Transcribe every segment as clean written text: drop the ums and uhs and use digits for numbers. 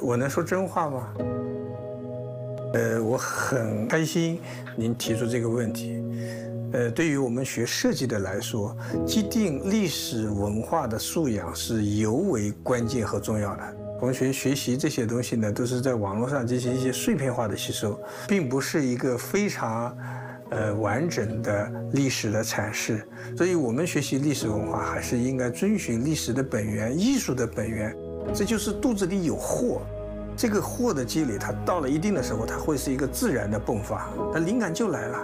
我能说真话吗？我很开心您提出这个问题。对于我们学设计的来说，既定历史文化的素养是尤为关键和重要的。同学学习这些东西呢，都是在网络上进行一些碎片化的吸收，并不是一个非常完整的历史的阐释。所以我们学习历史文化，还是应该遵循历史的本源、艺术的本源。这就是肚子里有货。这个货的积累，它到了一定的时候，它会是一个自然的迸发，那灵感就来了。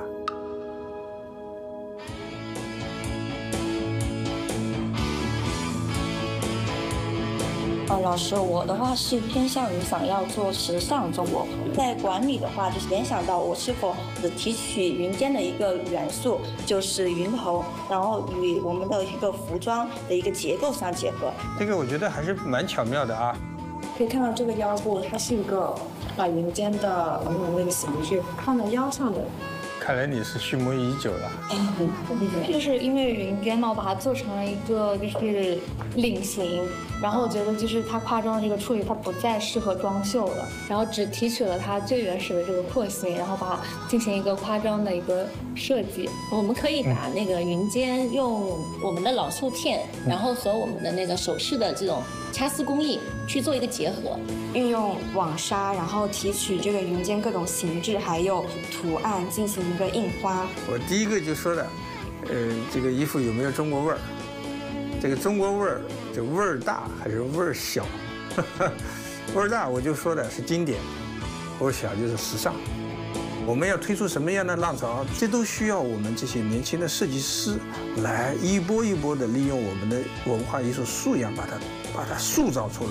老师，我的话是偏向于想要做时尚中国风，在管理的话，就是联想到我是否提取云间的一个元素，就是云头，然后与我们的一个服装的一个结构相结合。 这个我觉得还是蛮巧妙的啊。 可以看到这个腰部，它是一个把云间的那个形制放在腰上的。 看来你是蓄谋已久了。 就是因为云间嘛，我把它做成了一个就是领型，然后我觉得就是它夸张的这个处理，它不再适合装绣了，然后只提取了它最原始的这个廓形，然后把它进行一个夸张的一个设计。 我们可以把那个云间用我们的老绣片，然后和我们的那个首饰的这种掐丝工艺去做一个结合， 运用网纱，然后提取这个云间各种形制还有图案进行一个印花。 我第一个就说的，这个衣服有没有中国味儿？这个中国味儿，这味儿大还是味儿小？味儿大我就说的是经典，味儿小就是时尚。我们要推出什么样的浪潮，这都需要我们这些年轻的设计师来一波一波的利用我们的文化艺术素养，把它塑造出来。